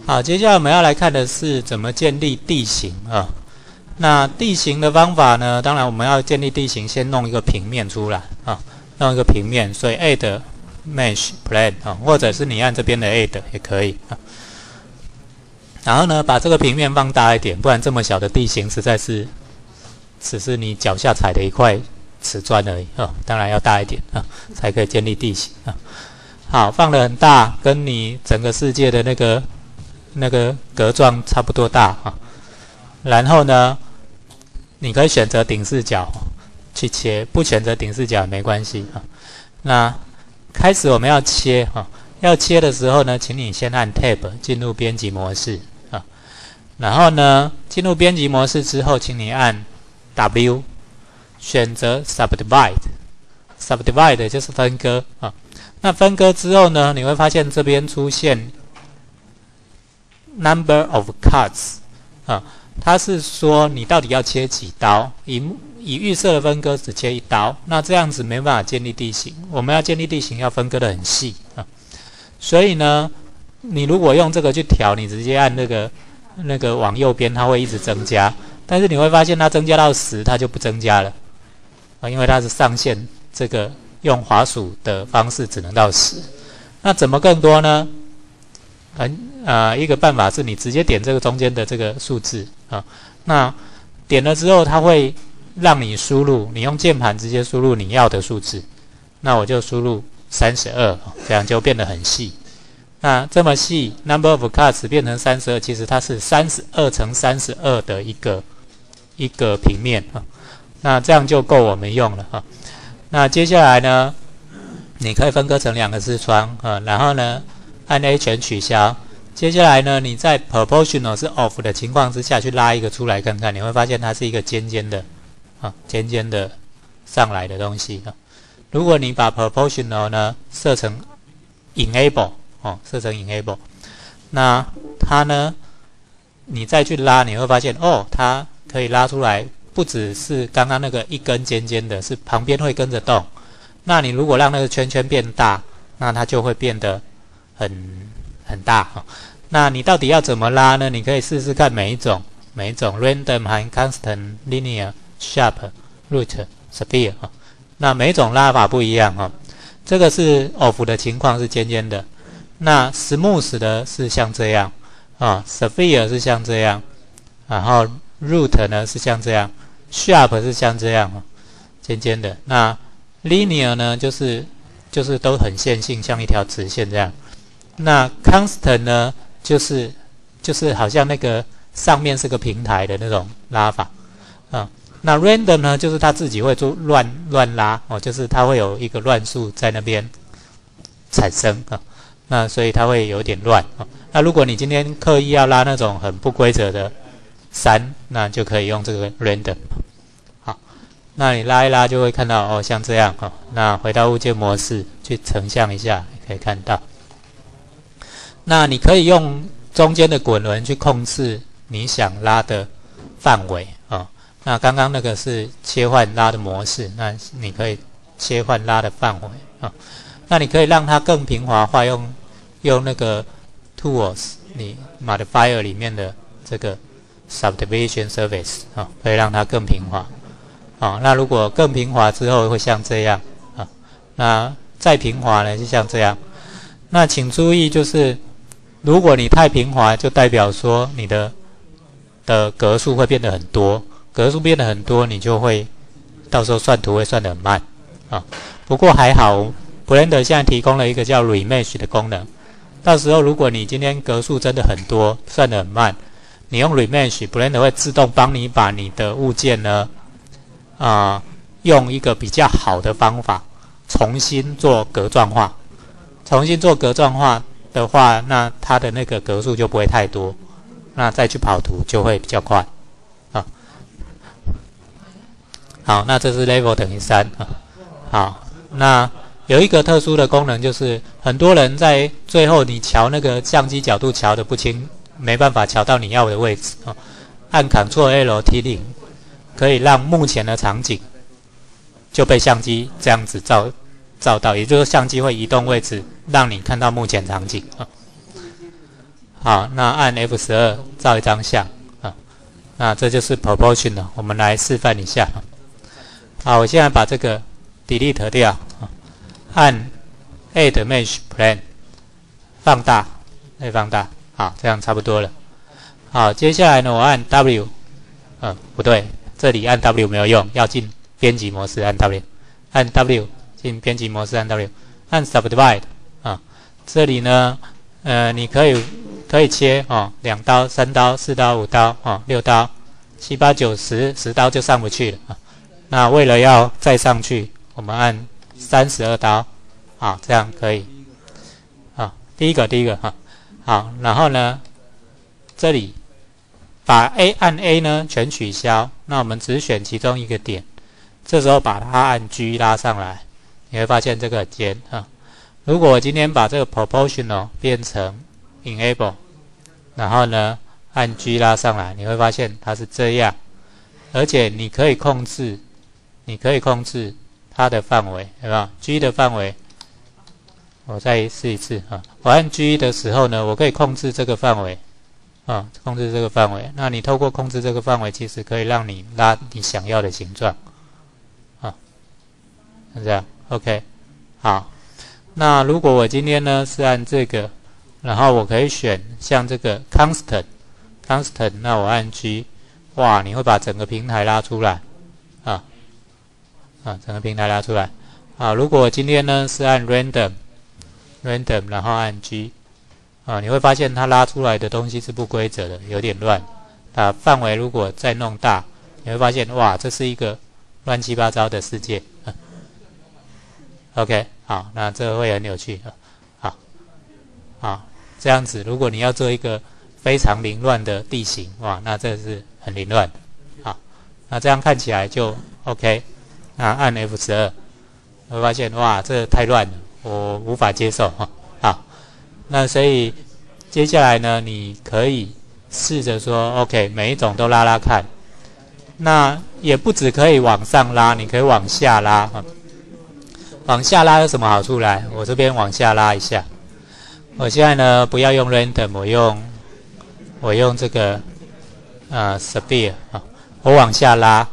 好，接下来我们要来看的是怎么建立地形啊。那地形的方法呢，当然我们要建立地形，先弄一个平面出来啊，弄一个平面，所以 add mesh plane 啊，或者是你按这边的 add 也可以啊。然后呢，把这个平面放大一点，不然这么小的地形实在是只是你脚下踩的一块瓷砖而已啊。当然要大一点啊，才可以建立地形啊。好，放得很大，跟你整个世界的那个格状差不多大啊。然后呢，你可以选择顶视角去切，不选择顶视角也没关系啊。那开始我们要切啊，要切的时候呢，请你先按 Tab 进入编辑模式啊。然后呢，进入编辑模式之后，请你按 W 选择 Subdivide 就是分割啊。那分割之后呢，你会发现这边出现 Number of cuts 啊。它是说你到底要切几刀，以预设的分割只切一刀，那这样子没办法建立地形。我们要建立地形要分割的很细啊，所以呢，你如果用这个去调，你直接按那个往右边，它会一直增加，但是你会发现它增加到10，它就不增加了啊，因为它是上限，这个用滑鼠的方式只能到10。那怎么更多呢？一个办法是你直接点这个中间的这个数字啊，那点了之后，它会让你输入，你用键盘直接输入你要的数字。那我就输入32，这样就变得很细。那这么细 ，number of cuts 变成32，其实它是32乘32的一个平面啊。那这样就够我们用了啊。那接下来呢，你可以分割成2个视窗啊，然后呢，按 A 全取消。接下来呢，你在 proportional 是 off 的情况之下去拉一个出来看看，你会发现它是一个尖尖的啊，尖尖的上来的东西啊。如果你把 proportional 呢设成 enable 哦，设成 enable， 那它呢，你再去拉，你会发现哦，它可以拉出来，不只是刚刚那个一根尖尖的，是旁边会跟着动。那你如果让那个圈圈变大，那它就会变得很大哈。那你到底要怎么拉呢？你可以试试看每一种 random 和 constant linear sharp root sphere 哈。那每一种拉法不一样哈。这个是 off 的情况是尖尖的，那 smooth 的是像这样啊 ，sphere 是像这样，然后 root 呢是像这样 ，sharp 是像这样尖尖的。那 linear 呢就是都很线性，像一条直线这样。那 constant 呢，就是好像那个上面是个平台的那种拉法啊。那 random 呢，就是它自己会做乱拉哦，就是它会有一个乱数在那边产生啊。那所以它会有点乱啊。那如果你今天刻意要拉那种很不规则的3，那就可以用这个 random。好，那你拉一拉就会看到哦，像这样哦。那回到物件模式去成像一下，可以看到。那你可以用中间的滚轮去控制你想拉的范围啊。那刚刚那个是切换拉的模式，那你可以切换拉的范围啊。那你可以让它更平滑化，用那个 tools 你 modifier 里面的这个 subdivision surface 啊，可以让它更平滑啊。那如果更平滑之后会像这样啊，那再平滑呢就像这样。那请注意就是。如果你太平滑，就代表说你的格数会变得很多，格数变得很多，你就会到时候算图会算得很慢啊。不过还好 ，Blender 现在提供了一个叫 Remesh 的功能，到时候如果你今天格数真的很多，算得很慢，你用 Remesh，Blender 会自动帮你把你的物件呢用一个比较好的方法重新做格状化，的话，那它的那个格数就不会太多，那再去跑图就会比较快啊。好，那这是 level 等于3啊。好，那有一个特殊的功能，就是很多人在最后你调那个相机角度调的不清，没办法调到你要的位置啊。按 Ctrl+L T0 可以让目前的场景就被相机这样子照到，也就是相机会移动位置，让你看到目前场景啊。 好，那按 F12 照一张相啊。那这就是 proportion 了，我们来示范一下。好，我现在把这个 delete 掉啊，按 Add Mesh Plane 放大，再放大，好，这样差不多了。好，接下来呢，我按 W， 不对，这里按 W 没有用，要进编辑模式按 W， 按 W 进编辑模式按 W， 按 Subdivide 啊，这里呢，你可以切哦，2刀、3刀、4刀、5刀哦、6刀、7、8、9、10刀就上不去了啊。那为了要再上去，我们按32刀，啊，这样可以。啊，第一个哈，好，然后呢，这里把 按 A 呢全取消，那我们只选其中一个点，这时候把它按 G 拉上来，你会发现这个很尖啊。如果我今天把这个 proportional 变成 enable， 然后呢按 G 拉上来，你会发现它是这样，而且你可以控制它的范围，有没有 ？G 的范围，我再试一次啊。我按 G 的时候呢，我可以控制这个范围啊，控制这个范围。那你透过控制这个范围，其实可以让你拉你想要的形状啊，是这样 ，OK， 好。那如果我今天呢是按这个，然后我可以选像这个 constant， 那我按 G， 哇，你会把整个平台拉出来啊，整个平台拉出来啊。如果我今天呢是按 random， 然后按 G， 啊，你会发现它拉出来的东西是不规则的，有点乱啊。范围如果再弄大，你会发现哇，这是一个乱七八糟的世界。OK， 好，那这会很有趣啊。好，这样子，如果你要做一个非常凌乱的地形，哇，那这是很凌乱。好，那这样看起来就 OK。那按 F12， 会发现哇，这太乱了，我无法接受哈。好，那所以接下来呢，你可以试着说 OK， 每一种都拉拉看。那也不只可以往上拉，你可以往下拉哈。往下拉有什么好处？来，我这边往下拉一下。我现在呢不要用 random， 我用这个sphere 啊，我往下拉，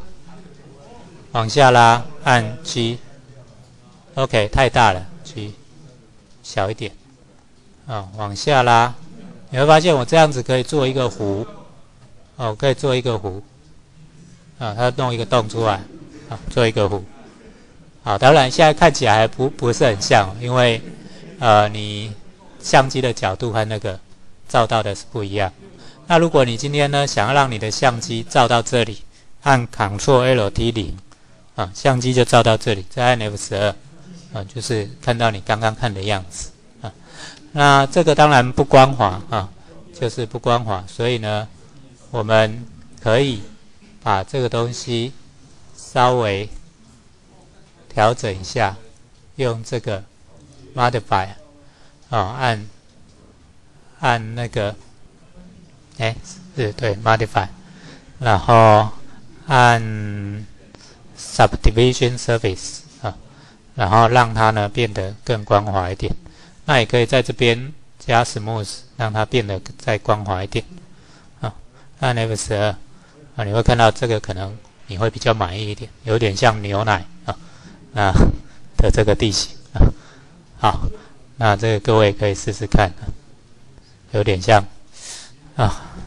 按 G，OK， 太大了 ，G 小一点啊，往下拉，你会发现我这样子可以做一个弧，可以做一个弧啊，它弄一个洞出来啊，做一个弧。好，当然现在看起来还不是很像，因为你相机的角度和那个照到的是不一样。那如果你今天呢想要让你的相机照到这里，按 Ctrl+L+T0 啊，相机就照到这里，再按 F12 啊，就是看到你刚刚看的样子啊。那这个当然不光滑啊，就是不光滑，所以呢，我们可以把这个东西稍微调整一下，用这个 modify 按那个对 modify， 然后按 subdivision surface 啊，然后让它呢变得更光滑一点。那也可以在这边加 smooth， 让它变得再光滑一点啊。按 F12 啊，你会看到这个可能你会比较满意一点，有点像牛奶啊的这个地形啊。好，那这个各位可以试试看，有点像啊。